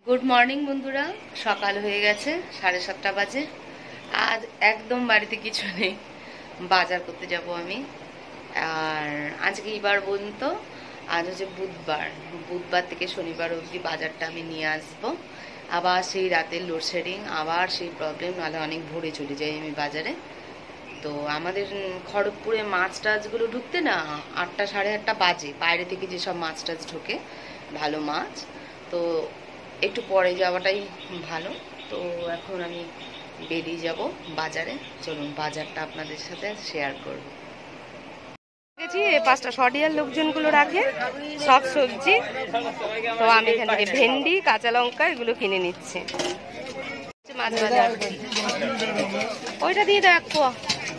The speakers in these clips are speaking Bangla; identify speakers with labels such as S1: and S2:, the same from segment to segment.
S1: গুড মর্নিং বন্ধুরা, সকাল হয়ে গেছে 7:30 বাজে। আজ একদম বাড়িতে কিছু নেই, বাজার করতে যাব আমি। আর আজকে এইবার বলুন তো, আজ হচ্ছে বুধবার, বুধবার থেকে শনিবার অবধি বাজারটা আমি নিয়ে আসবো। আবার সেই রাতের লোডশেডিং, আবার সেই প্রবলেম, নাহলে অনেক ভোরে চলে যাই আমি বাজারে। তো আমাদের খড়গপুরে মাছ টাছগুলো ঢুকতে না 8টা সাড়ে 8টা বাজে, বাইরে থেকে যেসব মাছ টাছ ঢোকে ভালো মাছ, তো একটু পরে যাওয়াটাই ভালো। তো এখন আমি বেরিয়ে যাব বাজারে, চলুন বাজারটা আপনাদের সাথে শেয়ার করব। এই 5টা শডিয়ার লোকজনগুলো রাখে সব সবজি, তো আমি এখান থেকে ভেন্ডি, কাঁচা লঙ্কা এগুলো কিনে নিচ্ছি। মাছ বাজার ওইটা দিয়ে দাও 1 পোয়া।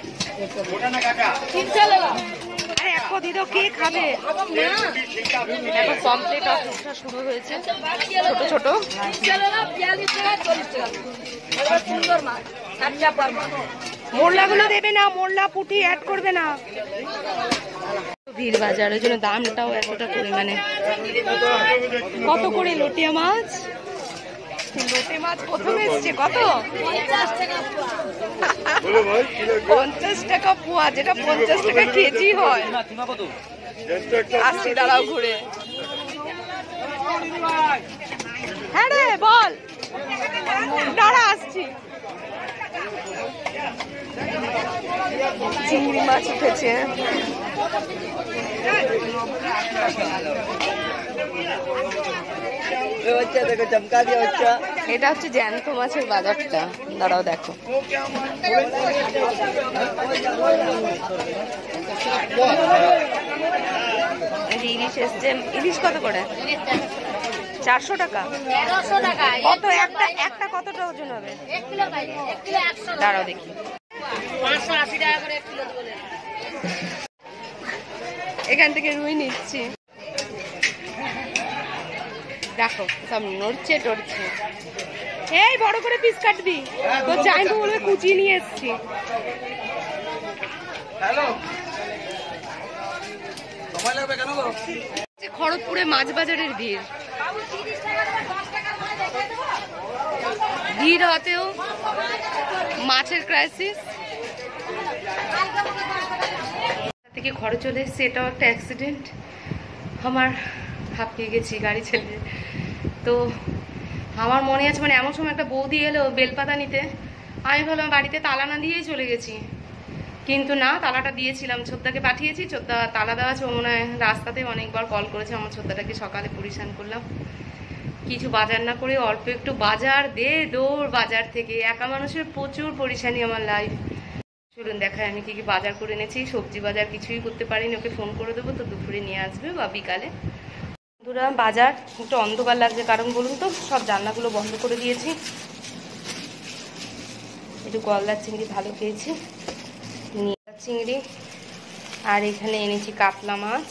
S1: আরে 1 পোয়া দিয়ে দাও, কে খাবে? এখন কমপ্লিট অফিসটা শুরু হয়েছে, ছোট ছোট মোরলাগুলো দেবে না, মোরলা পুঁটি অ্যাড করবে না। ভিড় বাজার, ওই জন্য দামটাও এতটা পরিমাণে। কত করে লটিয়া মাছ? লোটে মাছ প্রথম এসছে কত? 50 টাকা পোয়া, যেটা 50 টাকা কেজি হয়। আসছি, দাঁড়াও ঘুরে। হ্যাঁ রে বল, দাঁড়া আসছি। চিংড়ি মাছ উঠেছে, এটা হচ্ছে জ্যান্ত মাছের বাজারটা, দাঁড়াও দেখো। ইলিশ এসছে, ইলিশ কত করে? 400 টাকা। কত একটা কতটা ওজন হবে? দাঁড়াও দেখি। 580 টাকা করে 1 কিলো। এখান থেকে রুই নিচ্ছি, দেখো সব নড়ছে টড়ছে। এই বড় করে পিস কাটবি তো, চাইবো বলবে কুচি নিয়ে এসছি। খড়গপুরে মাছ বাজারের ভিড়, ভিড় হতেও মাছের ক্রাইসিস। থেকে ঘরে চলে এসেছি, এটাও একটা অ্যাক্সিডেন্ট। আমার হাঁপিয়ে গেছি গাড়ি চালিয়ে। তো আমার মনে আছে, মানে এমন সময় একটা বৌদি এলো বেলপাতা নিতে, আমি ভাবলাম বাড়িতে তালা না দিয়েই চলে গেছি, কিন্তু না, তালাটা দিয়েছিলাম। ছোটদাকে পাঠিয়েছি, ছোটদা তালা দেওয়া আছে। মনে হয় রাস্তাতে অনেকবার কল করেছে, আমার ছোটদাটাকে সকালে পরিশান করলাম। কিছু বাজার না করে অল্প একটু বাজার দে দৌড় বাজার থেকে। একা মানুষের প্রচুর পরিশানি আমার লাইফ। চলুন দেখায় আমি কি কি বাজার করে এনেছি। সবজি বাজার কিছুই করতে পারিনি, ওকে ফোন করে দেবো, তো দুপুরে নিয়ে আসবে বা বিকালে। বন্ধুরা বাজার একটু অন্ধকার লাগছে, কারণ বলুন তো সব জানলাগুলো বন্ধ করে দিয়েছি। একটু গলদার চিংড়ি ভালো পেয়েছি, চিংড়ি। আর এখানে এনেছি কাতলা মাছ।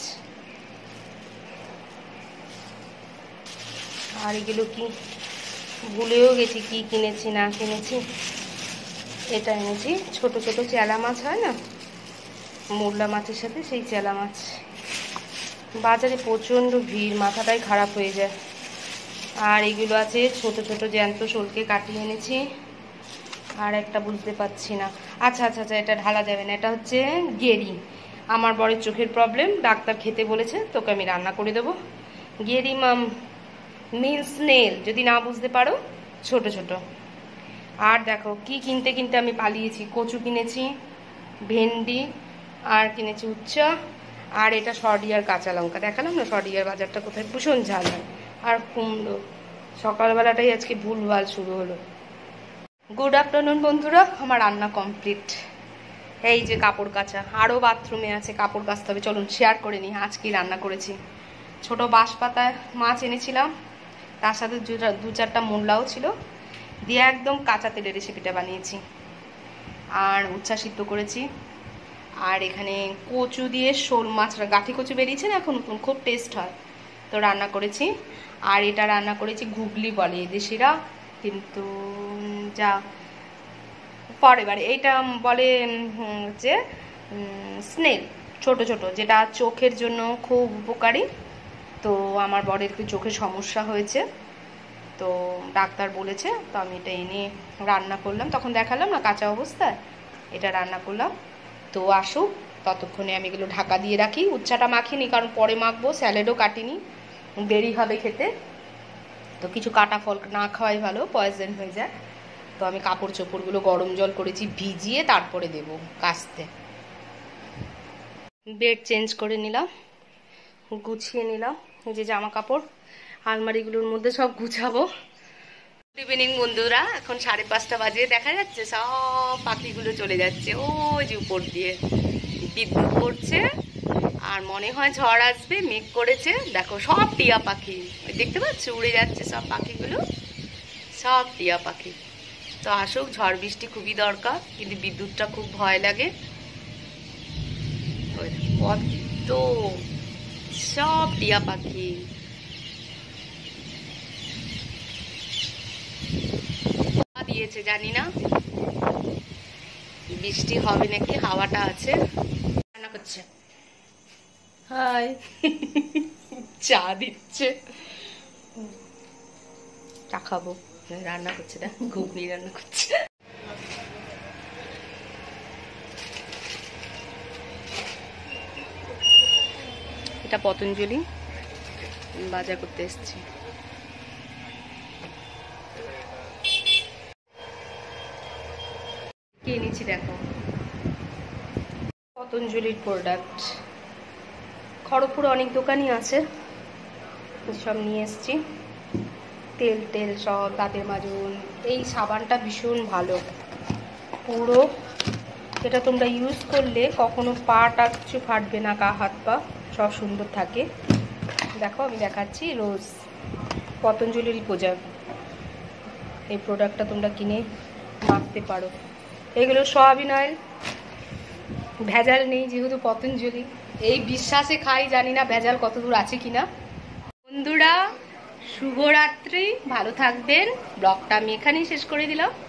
S1: আর এগুলো কি ভুলেও গেছি কি কিনেছি না কিনেছি। এটা এনেছি ছোট ছোট চেলা মাছ, হয় না মোরলা মাছের সাথে, সেই চেলা মাছ। বাজারে প্রচণ্ড ভিড়, মাথাটাই খারাপ হয়ে যায়। আর এগুলো আছে ছোট ছোট জ্যান্ত শোলকে কাটিয়ে এনেছি। আর একটা বুঝতে পারছি না, আচ্ছা আচ্ছা আচ্ছা, এটা ঢালা যাবে না, এটা হচ্ছে গেরি। আমার বরের চোখের প্রবলেম, ডাক্তার খেতে বলেছে, তোকে আমি রান্না করে দেবো। গেরি মিন্স স্নেল, যদি না বুঝতে পারো, ছোট ছোট। আর দেখো কি কিনতে কিনতে আমি পালিয়েছি। কচু কিনেছি, ভেন্ডি, আর কিনেছি উচ্চা। আর এটা শডিয়ার কাঁচা লঙ্কা, দেখালাম না শডিয়ার বাজারটা কোথায়, ভীষণ ঝাল। আর কুমড়ো। সকালবেলাটাই আজকে ভুলভাল শুরু হলো। গুড আফটারনুন বন্ধুরা, আমার রান্না কমপ্লিট। এই যে কাপড় কাচা, আরও বাথরুমে আছে কাপড় কাচতে হবে। চলুন শেয়ার করে নিই আজ কি রান্না করেছি। ছোট বাঁশপাতায় মাছ এনেছিলাম, তার সাথে 2-4টা মোরলাও ছিল, দিয়ে একদম কাঁচা তেলের রেসিপিটা বানিয়েছি। আর উচ্ছা সিদ্ধ করেছি। আর এখানে কচু দিয়ে শোল মাছ, গাঠি কচু বেরিয়েছে না এখন নতুন, খুব টেস্ট হয়, তো রান্না করেছি। আর এটা রান্না করেছি ঘুগলি বলে দেশিরা, কিন্তু যা পরে বারে এইটা বলে যে স্নেল, ছোট ছোট, যেটা চোখের জন্য খুব উপকারী। তো আমার বরের একটু চোখে সমস্যা হয়েছে, তো ডাক্তার বলেছে, তো আমি এটা এনে রান্না করলাম। তখন দেখালাম না কাঁচা অবস্থায়, এটা রান্না করলাম। তো আসুক, ততক্ষণে আমি এগুলো ঢাকা দিয়ে রাখি। উচ্ছাটা মাখিনি, কারণ পরে মাখবো, স্যালাডও কাটিনি, দেরি হবে খেতে। তো কিছু কাটা ফল না খাওয়াই ভালো, পয়জন হয়ে যায়। তো আমি কাপড় চোপড়গুলো গরম জল করেছি, ভিজিয়ে তারপরে দেবো কাচতে। বেড চেঞ্জ করে নিলাম, গুছিয়ে নিলাম। এই যে জামা কাপড় আলমারিগুলোর মধ্যে সব গুছাবো। গুড ইভিনিং বন্ধুরা, এখন 5:30 বাজে। দেখা যাচ্ছে সব পাখিগুলো চলে যাচ্ছে ওই যে উপর দিয়ে, বিদ্যুৎ পড়ছে আর মনে হয় ঝড় আসবে, মেঘ করেছে। দেখো সব টিয়া পাখি, দেখতে পাচ্ছ উড়ে যাচ্ছে সব পাখিগুলো, সব টিয়া পাখি। তো আসুক, ঝড় বৃষ্টি খুবই দরকার, কিন্তু বিদ্যুৎটা খুব ভয় লাগে। কত সব টিয়া পাখি। দিয়েছে জানি না বৃষ্টি হবে নাকি, হাওয়াটা আছে। রান্না করছে, হাই চা দিচ্ছে, চা খাবো। রান্না করছে না, ঘুগনি রান্না করছে। এটা পতঞ্জলি, বাজার করতে এসেছি। কি এনেছি দেখো, পতঞ্জলির প্রোডাক্ট। খড়গপুরে অনেক দোকানই আছে, সব নিয়ে এসেছি। তেল টেল সব, দাঁতের মাজুন। এই সাবানটা ভীষণ ভালো, পুরো এটা তোমরা ইউজ করলে কখনো পাটা কিছু ফাটবে না, গা হাত পা সব সুন্দর থাকে। দেখো আমি দেখাচ্ছি, রোজ পতঞ্জলির প্রোডাক্ট। এই প্রোডাক্টটা তোমরা কিনে মাখতে পারো। এগুলো সয়াবিন অয়েল, ভেজাল নেই যেহেতু পতঞ্জলি। এই বিশ্বাসে খাই, জানি না ভেজাল কত দূর আছে কিনা। বন্ধুরা শুভরাত্রি, ভালো থাকবেন। ব্লগটা আমি এখানেই শেষ করে দিলাম।